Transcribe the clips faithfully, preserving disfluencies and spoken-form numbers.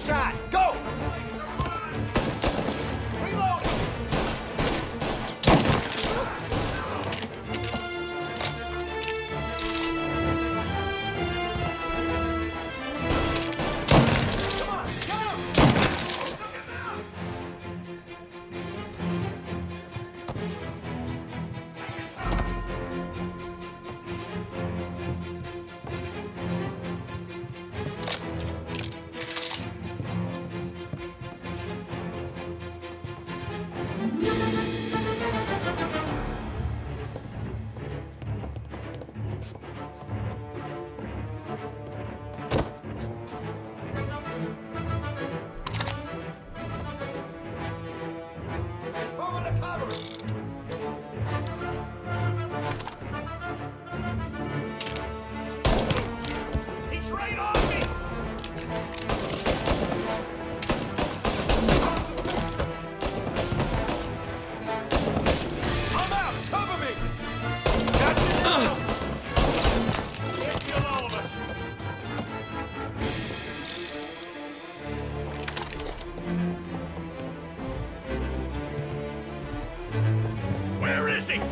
shot. Go! Reload! Come on, get him! Over the cover! He's right on me! I'm out! Cover me! Gotcha now! Can't kill all of us! Where is he?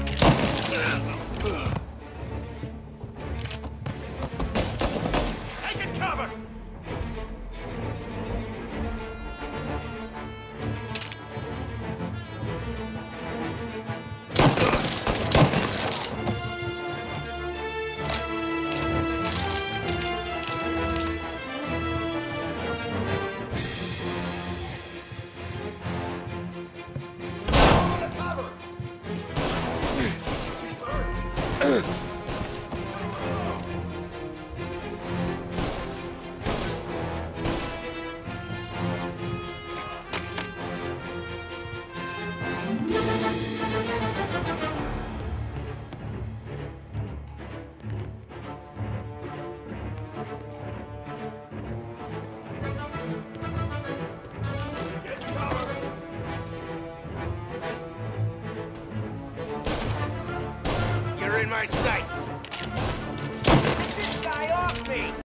Taking cover! Over the cover! He's hurt! Get cover! You're in my sights! Get this guy off me!